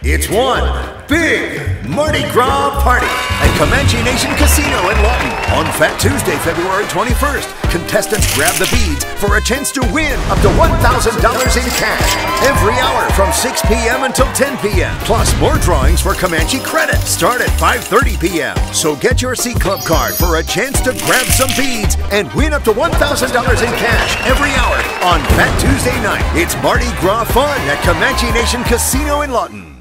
It's one big Mardi Gras party at Comanche Nation Casino in Lawton on Fat Tuesday, February 21st. Contestants grab the beads for a chance to win up to $1,000 in cash every hour from 6 p.m. until 10 p.m. Plus more drawings for Comanche credit start at 5:30 p.m. So get your C Club card for a chance to grab some beads and win up to $1,000 in cash every hour on Fat Tuesday night. It's Mardi Gras fun at Comanche Nation Casino in Lawton.